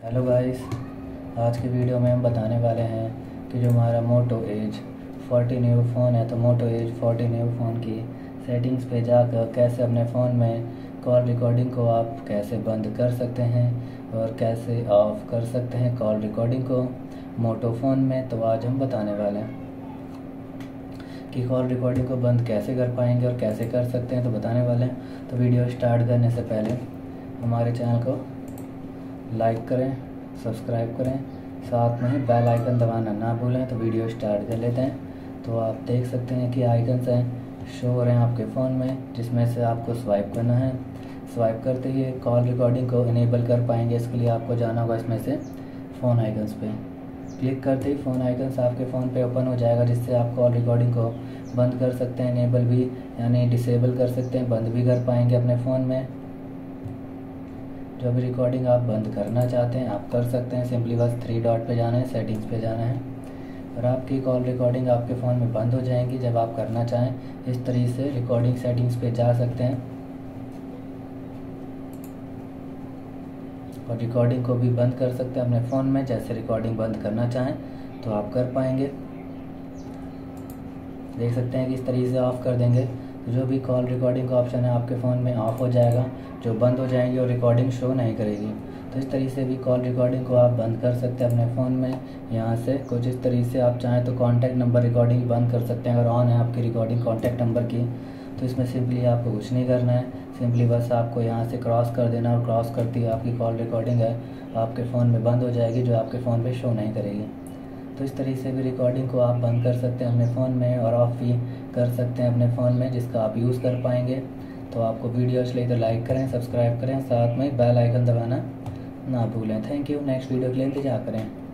Hello guys, आज की video में हम बताने वाले हैं कि जो हमारा मोटो एज 40 न्यू फ़ोन है, तो मोटो एज 40 न्यू फ़ोन की सेटिंग्स पे जाकर कैसे अपने फ़ोन में कॉल रिकॉर्डिंग को आप कैसे बंद कर सकते हैं और कैसे ऑफ़ कर सकते हैं कॉल रिकॉर्डिंग को मोटो फ़ोन में। तो आज हम बताने वाले हैं कि कॉल रिकॉर्डिंग को बंद कैसे कर पाएंगे और कैसे कर सकते हैं, तो बताने वाले हैं। तो वीडियो स्टार्ट करने से पहले हमारे चैनल को लाइक करें, सब्सक्राइब करें, साथ में ही बेल आइकन दबाना ना भूलें। तो वीडियो स्टार्ट कर लेते हैं। तो आप देख सकते हैं कि आइकन्स हैं, शो हो रहे हैं आपके फ़ोन में, जिसमें से आपको स्वाइप करना है। स्वाइप करते ही कॉल रिकॉर्डिंग को इनेबल कर पाएंगे। इसके लिए आपको जाना होगा इसमें से फ़ोन आइकन्स पे। क्लिक करते ही फ़ोन आइकन्स आपके फ़ोन पे ओपन हो जाएगा, जिससे आप कॉल रिकॉर्डिंग को बंद कर सकते हैं, इनेबल भी यानी डिसेबल कर सकते हैं, बंद भी कर पाएंगे अपने फ़ोन में। जो भी रिकॉर्डिंग आप बंद करना चाहते हैं आप कर सकते हैं। सिंपली बस 3 डॉट पे जाना है, सेटिंग्स पे जाना है और आपकी कॉल रिकॉर्डिंग आपके फ़ोन में बंद हो जाएंगी। जब आप करना चाहें इस तरीके से रिकॉर्डिंग सेटिंग्स पे जा सकते हैं और रिकॉर्डिंग को भी बंद कर सकते हैं अपने फ़ोन में। जैसे रिकॉर्डिंग बंद करना चाहें तो आप कर पाएंगे। देख सकते हैं कि इस तरीके से ऑफ़ कर देंगे तो जो भी कॉल रिकॉर्डिंग का ऑप्शन है आपके फ़ोन में ऑफ़ हो जाएगा, जो बंद हो जाएंगी और रिकॉर्डिंग शो नहीं करेगी। तो इस तरीके से भी कॉल रिकॉर्डिंग को आप बंद कर सकते हैं अपने फ़ोन में। यहाँ से कुछ इस तरीके से आप चाहें तो कॉन्टैक्ट नंबर रिकॉर्डिंग बंद कर सकते हैं। अगर ऑन है आपकी रिकॉर्डिंग कॉन्टैक्ट नंबर की, तो इसमें सिंपली आपको कुछ नहीं करना है। सिंपली बस आपको यहाँ से क्रॉस कर देना और क्रॉस करती हुई आपकी कॉल रिकॉर्डिंग है आपके फ़ोन में बंद हो जाएगी, जो आपके फ़ोन पे शो नहीं करेगी। तो इस तरीके से भी रिकॉर्डिंग को आप बंद कर सकते हैं अपने फ़ोन में और ऑफ़ भी कर सकते हैं अपने फ़ोन में, जिसका आप यूज़ कर पाएंगे। तो आपको वीडियो अच्छी लगी तो लाइक करें, सब्सक्राइब करें, साथ में बेल आइकन दबाना ना भूलें। Thank you. नेक्स्ट वीडियो के लिए इंतजार करें।